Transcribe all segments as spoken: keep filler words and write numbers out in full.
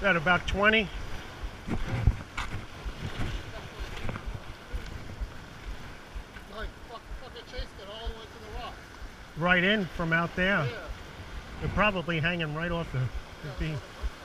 At about twenty. Like, fuck, fucking chased it all the way to the rock. Right in from out there. Yeah. They're probably hanging right off the, the Yeah, beam.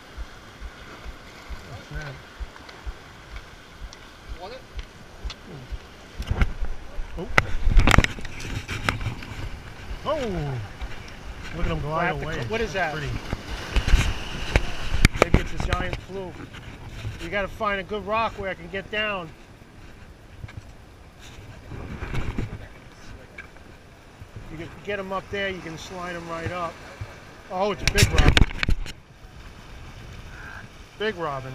What's that? Want it? Oh. Oh! Look at them glide Well, away. what is that? Pretty. Maybe it's a giant fluke. You got to find a good rock where I can get down. You can get them up there, you can slide them right up. Oh, it's a big robin. Big robin.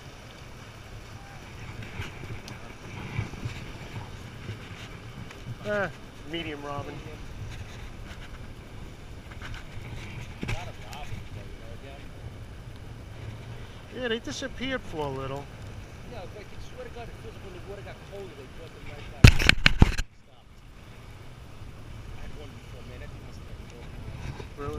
Eh, medium robin. Yeah, they disappeared for a little. Yeah, but I swear to God, it feels like when the water got colder, they brought them right back. Stopped. I had one before, man. That thing must have been broken. Really?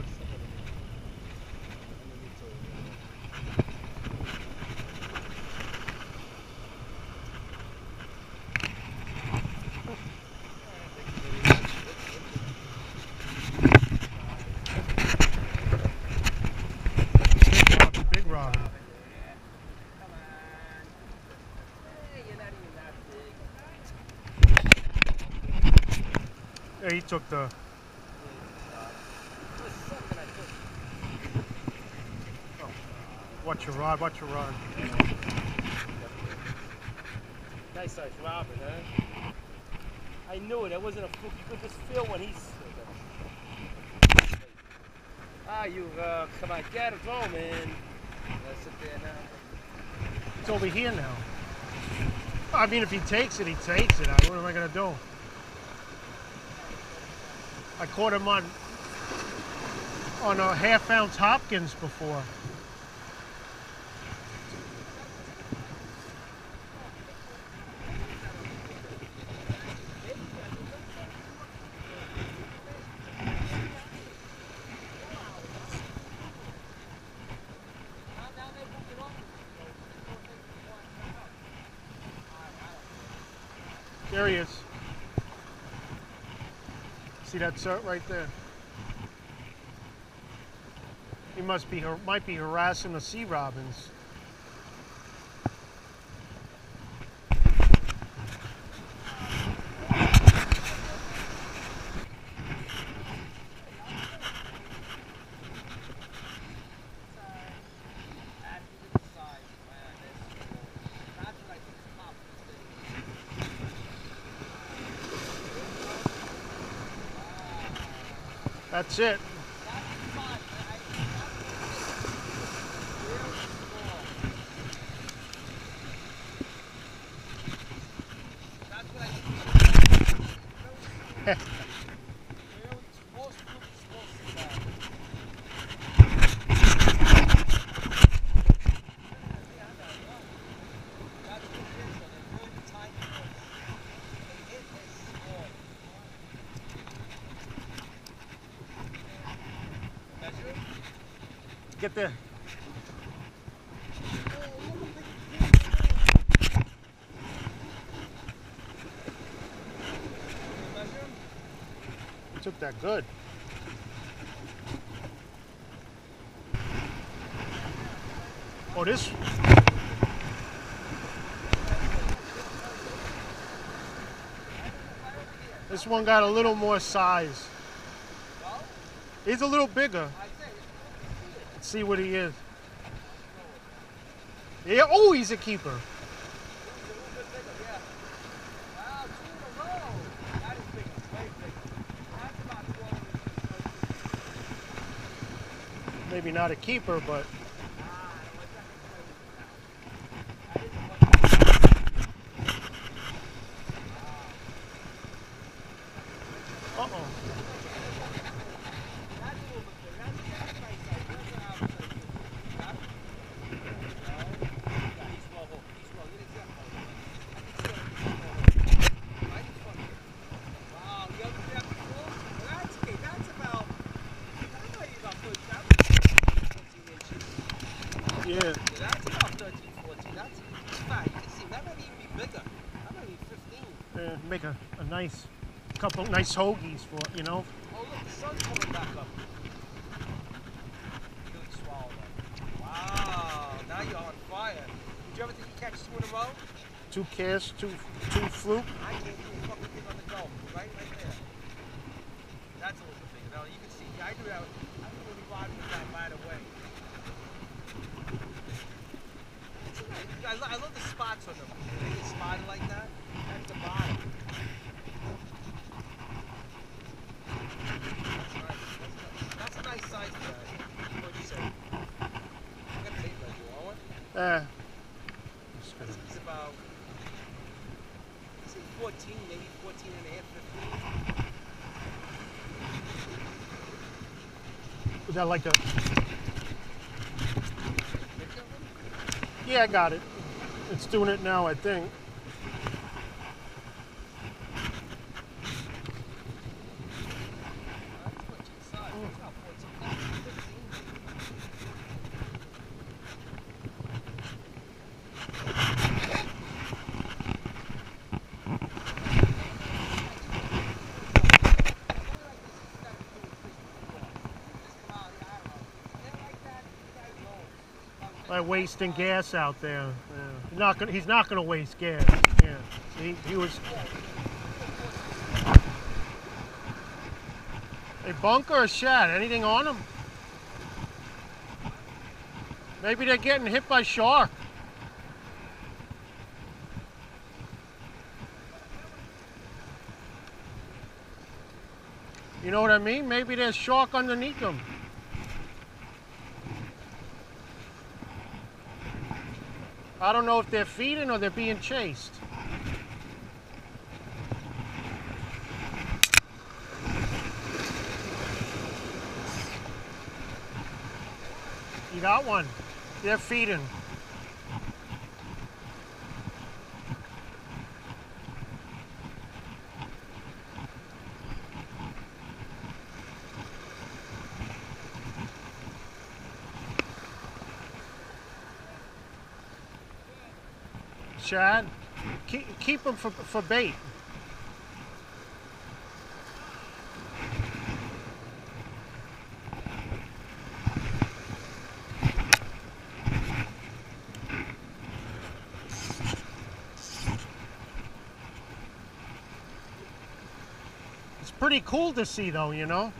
Big robin. Yeah, he took the. Oh, watch your rod, watch your rod. Nice size robin, huh? I knew it. That wasn't a fluke. You could just feel when he's. Ah, you, uh, come on, get it, go, man. Let's sit there now. It's over here now. I mean, if he takes it, he takes it. What am I gonna do? I caught him on on a half ounce Hopkins before. There he is. See that cert right there? He must be, might be harassing the sea robins. That's it. Get there. You took that good. Oh, this. This one got a little more size. He's a little bigger. Let's see what he is. Yeah, oh, he's a keeper. Maybe not a keeper, but uh-oh. uh, make a, a nice couple nice hoagies for you know. Oh look, the sun's coming back up. Really swallowed that. Wow, now you're on fire. Did you ever think you catch two in a row? Two casts, two two fluke. I can't do a fucking thing on the Gulp. Right, right there. That's a little bit bigger. Now you can see. I do that. I do really ride with that right away. I, lo I love the spots on them. They get spotted like that. That's the bottom. That's nice. That's, that's a nice size for that. What'd you say? I got tape measure. You want one? Uh, That's, it's about, I say fourteen, maybe fourteen and a half, fifteen. was that like a? Yeah, I got it. It's doing it now, I think. By wasting gas out there. Yeah. He's not gonna. He's not gonna waste gas. Yeah. He, he was. A bunker or shad? Anything on them? Maybe they're getting hit by shark. You know what I mean? Maybe there's shark underneath them. I don't know if they're feeding or they're being chased. You got one. They're feeding. Shad, keep, keep them for, for bait. It's pretty cool to see though, you know?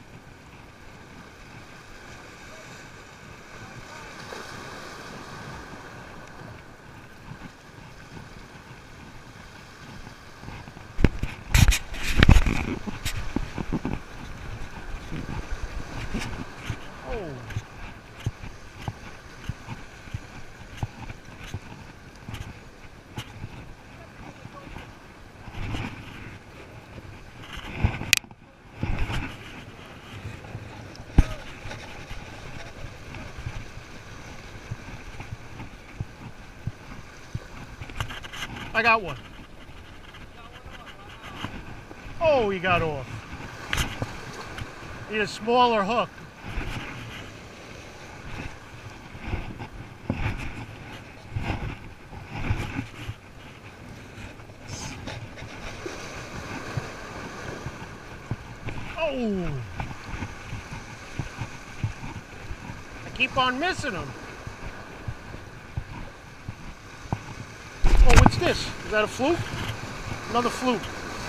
I got one. Oh, he got off. Need a smaller hook. Oh! I keep on missing him. Oh, what's this? Is that a fluke? Another fluke.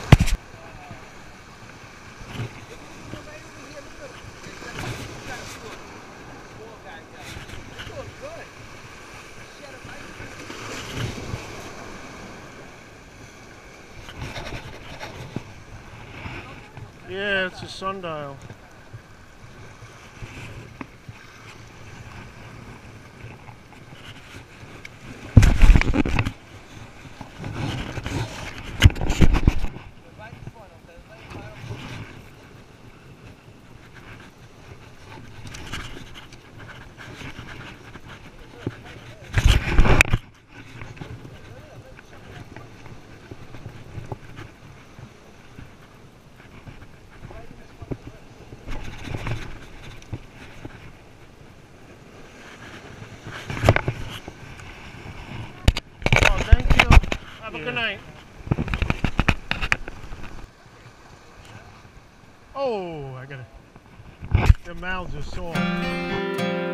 Yeah, it's a sundial. Have a good night. Oh, I gotta. The mouths are sore.